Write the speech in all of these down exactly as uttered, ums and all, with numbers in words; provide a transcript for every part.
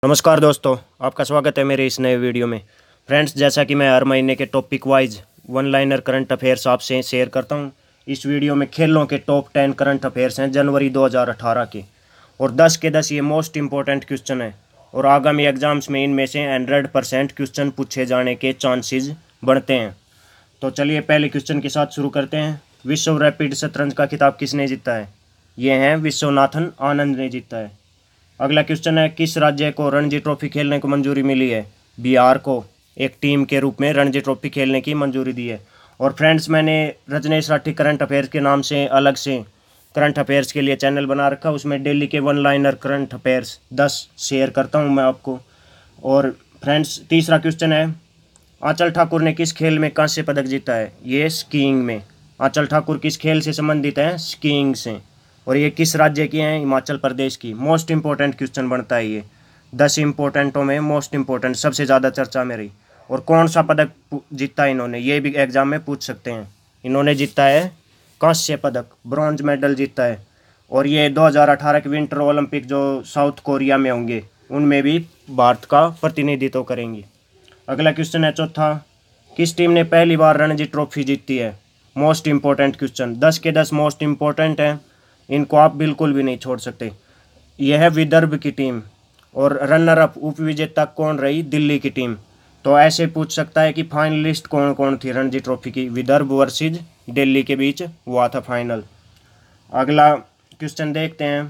नमस्कार दोस्तों, आपका स्वागत है मेरे इस नए वीडियो में। फ्रेंड्स, जैसा कि मैं हर महीने के topic wise one liner current affairs आपसे शेयर करता हूं, इस वीडियो में खेलों के टॉप टेन करंट अफेयर्स हैं जनवरी दो हज़ार अठारह के, और दस के दस ये मोस्ट इंपॉर्टेंट क्वेश्चन है और आगामी एग्जाम्स में इनमें से हंड्रेड परसेंट क्वेश्चन पूछे जाने के चांसेस बढ़ते हैं। तो चलिए पहले क्वेश्चन के साथ शुरू करते हैं। विश्व रैपिड शतरंज का खिताब किसने जीता है? ये हैं विश्वनाथन आनंद ने जीता है। अगला क्वेश्चन है, किस राज्य को रणजी ट्रॉफी खेलने को मंजूरी मिली है? बिहार को एक टीम के रूप में रणजी ट्रॉफी खेलने की मंजूरी दी है। और फ्रेंड्स, मैंने रजनीश राठी करंट अफेयर्स के नाम से अलग से करंट अफेयर्स के लिए चैनल बना रखा, उसमें डेली के वन लाइनर करंट अफेयर्स दस शेयर करता हूं मैं आपको। और फ्रेंड्स, तीसरा क्वेश्चन है, आंचल ठाकुर ने किस खेल में कांस्य पदक जीता है? ये स्कीइंग में। आंचल ठाकुर किस खेल से संबंधित हैं? स्कीइंग से। और ये किस राज्य की हैं? हिमाचल प्रदेश की। मोस्ट इंपॉर्टेंट क्वेश्चन बनता है ये, दस इंपॉर्टेंटों में मोस्ट इंपॉर्टेंट, सबसे ज़्यादा चर्चा में रही। और कौन सा पदक जीता है इन्होंने, ये भी एग्जाम में पूछ सकते हैं। इन्होंने जीता है कांस्य पदक, ब्रॉन्ज मेडल जीता है। और ये दो हज़ार अठारह के विंटर ओलंपिक जो साउथ कोरिया में होंगे उनमें भी भारत का प्रतिनिधित्व करेंगी। अगला क्वेश्चन है चौथा, किस टीम ने पहली बार रणजी ट्रॉफी जीती है? मोस्ट इंपॉर्टेंट क्वेश्चन, दस के दस मोस्ट इंपॉर्टेंट हैं, इनको आप बिल्कुल भी नहीं छोड़ सकते। यह है विदर्भ की टीम। और रनर अप उप विजेता कौन रही? दिल्ली की टीम। तो ऐसे पूछ सकता है कि फाइनलिस्ट कौन कौन थी रणजी ट्रॉफी की? विदर्भ वर्सेज दिल्ली के बीच हुआ था फाइनल। अगला क्वेश्चन देखते हैं,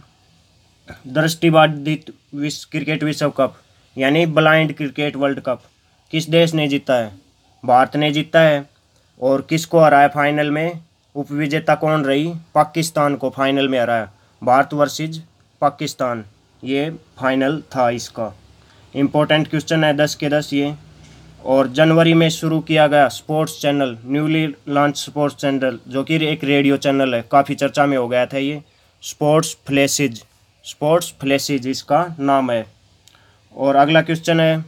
दृष्टिबाधित विश्व क्रिकेट विश्व कप यानी ब्लाइंड क्रिकेट वर्ल्ड कप किस देश ने जीता है? भारत ने जीता है। और किसको हराया फाइनल में? उपविजेता कौन रही? पाकिस्तान को फाइनल में हराया। भारत वर्सेज पाकिस्तान, ये फाइनल था इसका। इम्पोर्टेंट क्वेश्चन है दस के दस ये। और जनवरी में शुरू किया गया sports channel, newly launch sports channel, जो कि एक रेडियो चैनल है, काफ़ी चर्चा में हो गया था ये, स्पोर्ट्स फ्लैशेज। स्पोर्ट्स फ्लैशेज इसका नाम है। और अगला क्वेश्चन है,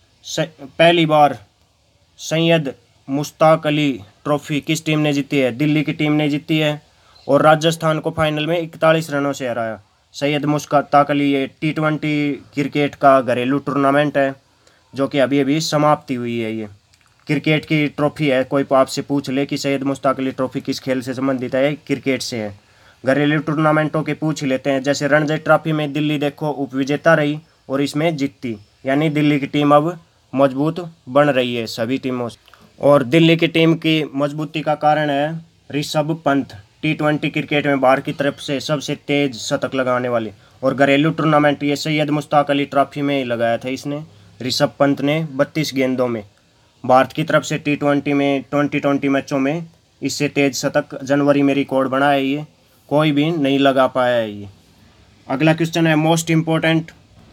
पहली बार सैयद मुश्ताक अली ट्रॉफी किस टीम ने जीती है? दिल्ली की टीम ने जीती है। और राजस्थान को फाइनल में इकतालीस रनों से हराया। सैयद मुश्ताक अली, ये टी ट्वेंटी क्रिकेट का घरेलू टूर्नामेंट है जो कि अभी अभी समाप्ति हुई है। ये क्रिकेट की ट्रॉफी है। कोई आपसे पूछ ले कि सैयद मुश्ताक अली ट्रॉफी किस खेल से संबंधित है? क्रिकेट से है। घरेलू टूर्नामेंटों के पूछ लेते हैं, जैसे रणजी ट्रॉफी में दिल्ली देखो उपविजेता रही और इसमें जीती, यानी दिल्ली की टीम अब मजबूत बन रही है सभी टीमों से। और दिल्ली की टीम की मजबूती का कारण है Rishabh Pant, T twenty cricket में भारत की तरफ से सबसे तेज शतक लगाने वाले। और घरेलू टूर्नामेंट ये सैयद मुश्ताक अली ट्रॉफी में ही लगाया था इसने, ऋषभ पंत ने बत्तीस गेंदों में भारत की तरफ से टी ट्वेंटी में ट्वेंटी ट्वेंटी मैचों में इससे तेज शतक जनवरी में रिकॉर्ड बना है, ये कोई भी नहीं लगा पाया है ये। अगला क्वेश्चन है मोस्ट इम्पोर्टेंट,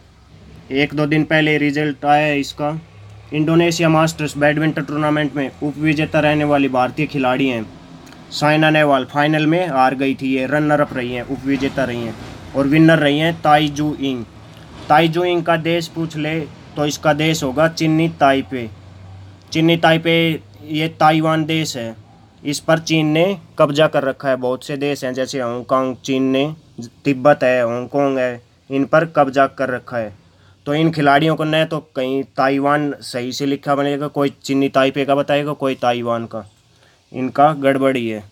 एक दो दिन पहले रिजल्ट आया है इसका। इंडोनेशिया मास्टर्स बैडमिंटन टूर्नामेंट में उपविजेता रहने वाली भारतीय खिलाड़ी हैं साइना नेहवाल, फाइनल में हार गई थी, ये रनर अप रही हैं, उपविजेता रही हैं। और विनर रही हैं ताई जू इंग। ताई जू इंग का देश पूछ ले तो इसका देश होगा चीनी ताइपे। चीनी ताइपे ये ताइवान देश है, इस पर चीन ने कब्जा कर रखा है। बहुत से देश हैं जैसे हांगकांग, चीन ने, तिब्बत है, हांगकांग है, इन पर कब्जा कर रखा है। तो इन खिलाड़ियों को न तो कहीं ताइवान सही से लिखा बनेगा, कोई चीनी ताइपे का बताएगा, कोई ताइवान का, इनका गड़बड़ी है।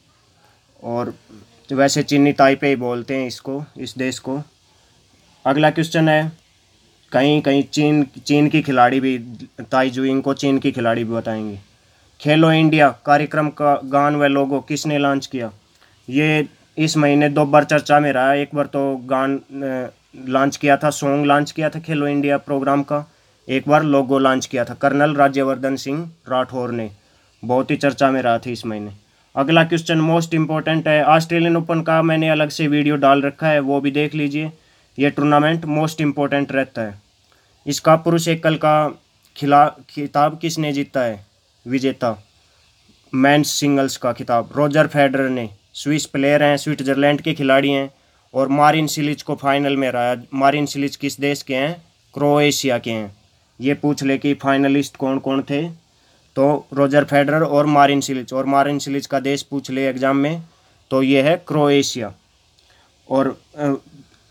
और वैसे चीनी ताइपे ही बोलते हैं इसको, इस देश को। अगला क्वेश्चन है, कहीं कहीं चीन चीन की खिलाड़ी भी, ताई जुइंग को चीन की खिलाड़ी भी बताएंगे। खेलो इंडिया कार्यक्रम का गान व लोगो किसने लॉन्च किया? ये इस महीने दो बार चर्चा में रहा है। एक बार तो गान लॉन्च किया था, सॉन्ग लॉन्च किया था खेलो इंडिया प्रोग्राम का, एक बार लोगो लॉन्च किया था कर्नल राज्यवर्धन सिंह राठौर ने, बहुत ही चर्चा में रहा था इस महीने। अगला क्वेश्चन मोस्ट इंपॉर्टेंट है, ऑस्ट्रेलियन ओपन का मैंने अलग से वीडियो डाल रखा है, वो भी देख लीजिए। ये टूर्नामेंट मोस्ट इंपॉर्टेंट रहता है। इसका पुरुष एकल का खिला खिताब किसने जीता है? विजेता मेंस सिंगल्स का खिताब रोजर फेडरर ने, स्विस प्लेयर हैं, स्विट्जरलैंड के खिलाड़ी हैं। और मारिन सिलिच को फाइनल में हराया। मारिन सिलिच किस देश के हैं? क्रोएशिया के हैं। ये पूछ ले कि फाइनलिस्ट कौन कौन थे, तो रोजर फेडरर और मारिन सिलिच। और मारिन सिलिच का देश पूछ ले एग्जाम में तो ये है क्रोएशिया। और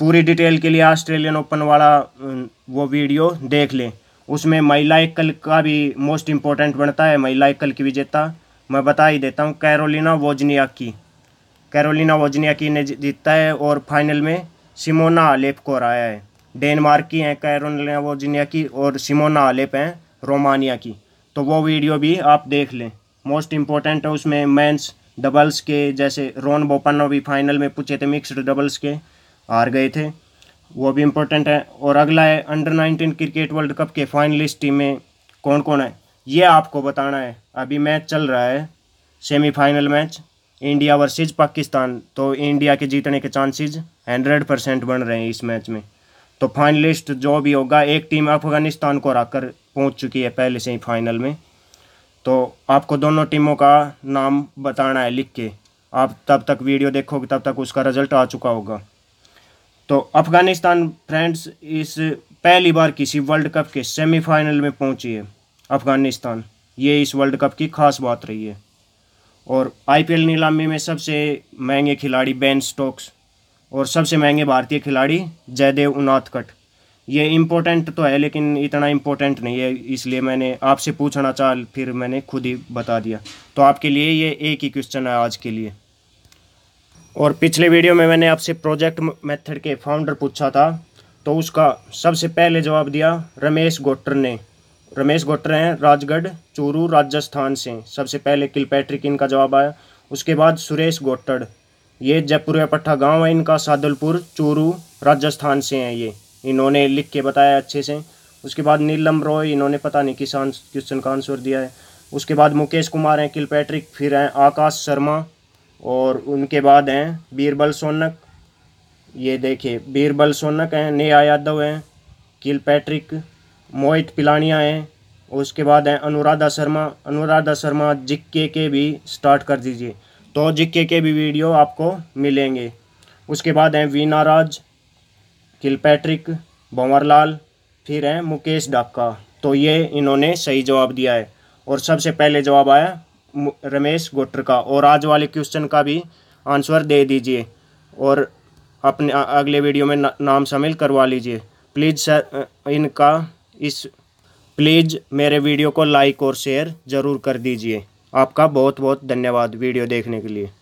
पूरी डिटेल के लिए ऑस्ट्रेलियन ओपन वाला वो वीडियो देख लें। उसमें महिला एकल का भी मोस्ट इम्पोर्टेंट बनता है। महिला एकल की विजेता मैं बता ही देता हूँ, कैरोलिना वोजनियाकी कैरोलिना वोजनियाकी ने जीता है और फाइनल में सिमोना हालेप को हराया है। डेनमार्क की हैं कैरोलिना वोजनियाकी और सिमोना हालेप हैं रोमानिया की। तो वो वीडियो भी आप देख लें, मोस्ट इम्पोर्टेंट है। उसमें मेंस डबल्स के जैसे रोन बोपन्ना भी फाइनल में पूछे थे, मिक्स्ड डबल्स के हार गए थे, वो भी इम्पोर्टेंट है। और अगला है under nineteen cricket world cup के फाइनलिस्ट टीम में कौन कौन है, ये आपको बताना है। अभी मैच चल रहा है, semifinal match India versus Pakistan. तो इंडिया के जीतने के चांसेस हंड्रेड परसेंट बन रहे हैं इस मैच में। तो फाइनलिस्ट जो भी होगा, एक टीम अफगानिस्तान को हराकर पहुंच चुकी है पहले से ही फाइनल में। तो आपको दोनों टीमों का नाम बताना है लिख के। आप तब तक वीडियो देखोगे तब तक उसका रिजल्ट आ चुका होगा। तो अफगानिस्तान फ्रेंड्स इस पहली बार किसी वर्ल्ड कप के सेमीफाइनल में पहुंची है अफगानिस्तान। ये इस वर्ल्ड कप की खास बात रही है। और आईपीएल नीलामी में सबसे महंगे खिलाड़ी बेन स्टोक्स और सबसे महंगे भारतीय खिलाड़ी जयदेव उनादकट। ये इम्पोर्टेंट तो है लेकिन इतना इम्पोर्टेंट नहीं है, इसलिए मैंने आपसे पूछना चाह फिर मैंने खुद ही बता दिया। तो आपके लिए ये एक ही क्वेश्चन है आज के लिए। और पिछले वीडियो में मैंने आपसे प्रोजेक्ट मेथड के फाउंडर पूछा था, तो उसका सबसे पहले जवाब दिया रमेश गोट्टर ने। रमेश गोट्टर हैं राजगढ़ चूरू राजस्थान से। सबसे पहले किलपैट्रिक इनका जवाब आया। उसके बाद सुरेश गोट्टड़, ये जयपुर पट्टा गांव है इनका, सादुलपुर चूरू राजस्थान से हैं ये, इन्होंने लिख के बताया अच्छे से। उसके बाद नीलम रॉय, इन्होंने पता नहीं किस क्वेश्चन का आंसर दिया है। उसके बाद मुकेश कुमार हैं किलपैट्रिक, फिर हैं आकाश शर्मा और उनके बाद हैं बीरबल सोनक। ये देखिए बीरबल सोनक हैं, नेहा यादव हैं किलपैट्रिक, मोहित पिलानिया हैं। उसके बाद हैं अनुराधा शर्मा। अनुराधा शर्मा जिक्के के भी स्टार्ट कर दीजिए, तो जिक्के के भी वीडियो आपको मिलेंगे। उसके बाद हैं वीना राज किलपैट्रिक, भंवरलाल, फिर हैं मुकेश डाक्का। तो ये इन्होंने सही जवाब दिया है और सबसे पहले जवाब आया रमेश गोट्टर का। और आज वाले क्वेश्चन का भी आंसर दे दीजिए और अपने अगले वीडियो में ना, नाम शामिल करवा लीजिए प्लीज़ सर। इनका इस प्लीज़ मेरे वीडियो को लाइक और शेयर ज़रूर कर दीजिए। आपका बहुत बहुत धन्यवाद वीडियो देखने के लिए।